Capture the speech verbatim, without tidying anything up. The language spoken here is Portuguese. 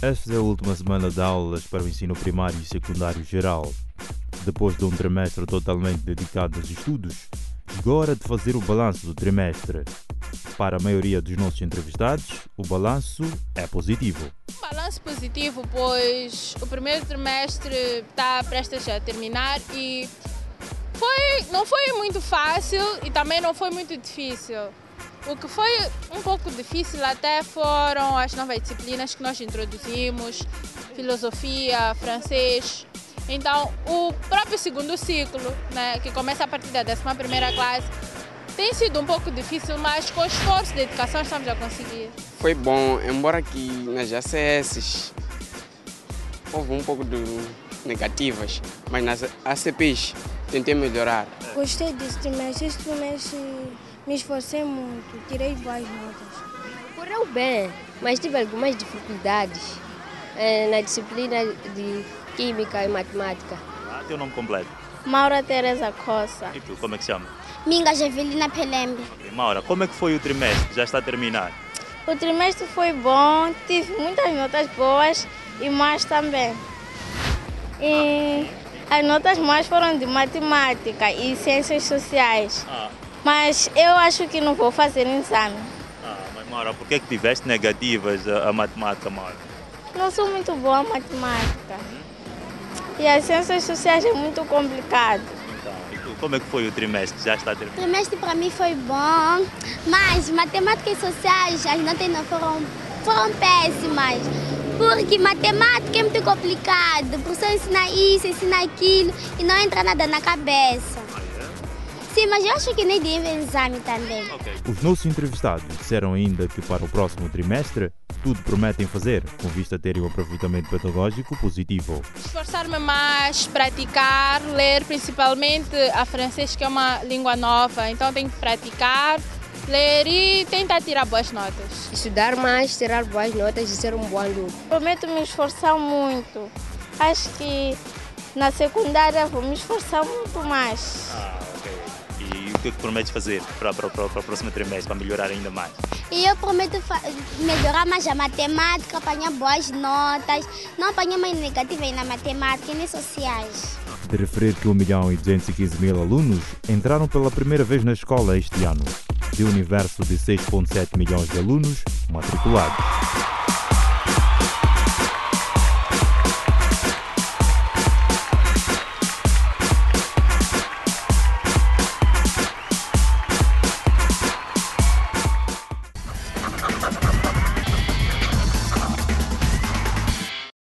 Esta é a última semana de aulas para o ensino primário e secundário geral. Depois de um trimestre totalmente dedicado aos estudos, chegou a hora de fazer o balanço do trimestre. Para a maioria dos nossos entrevistados, o balanço é positivo. Balanço positivo, pois o primeiro trimestre está prestes a terminar e foi, não foi muito fácil e também não foi muito difícil. O que foi um pouco difícil até foram as novas disciplinas que nós introduzimos, filosofia, francês. Então, o próprio segundo ciclo, né, que começa a partir da décima primeira classe, tem sido um pouco difícil, mas com esforço e dedicação estamos a conseguir. Foi bom, embora que nas A C S houve um pouco de negativas, mas nas A C Ps tentei melhorar. Gostei desse trimestre, este trimestre me esforcei muito, tirei boas notas. Correu bem, mas tive algumas dificuldades é, na disciplina de Química e Matemática. Ah, teu nome completo? Maura Teresa Costa. E tu, como é que se chama? Minga Javelina Pelembe. Okay. Maura, como é que foi o trimestre? Já está a terminar? O trimestre foi bom, tive muitas notas boas e más também. E as notas más foram de matemática e ciências sociais. Ah. Mas eu acho que não vou fazer exame. Ah, mas Maura, por que que tiveste negativas a, a matemática, Maura? Não sou muito boa em matemática. E as ciências sociais é muito complicado. Então, e tu, como é que foi o trimestre? Já está a terminar? O trimestre para mim foi bom, mas matemática e sociais, as notas não foram, foram péssimas. Porque matemática é muito complicado. O professor ensina isso, ensina aquilo e não entra nada na cabeça. Sim, mas eu acho que nem deve exame também. Okay. Os nossos entrevistados disseram ainda que para o próximo trimestre tudo prometem fazer, com vista a terem um aproveitamento pedagógico positivo. Esforçar-me mais, praticar, ler principalmente a francês, que é uma língua nova, então tenho que praticar, ler e tentar tirar boas notas. Estudar mais, tirar boas notas e ser um bom aluno. Prometo me esforçar muito. Acho que na secundária vou me esforçar muito mais. Ah, ok. E o que é que prometes fazer para, para, para, para o próximo trimestre, para melhorar ainda mais? E eu prometo melhorar mais a matemática, apanhar boas notas, não apanhar mais negativas na matemática e nem sociais. De referir que um milhão e duzentos e quinze mil alunos entraram pela primeira vez na escola este ano, de um universo de seis vírgula sete milhões de alunos matriculados.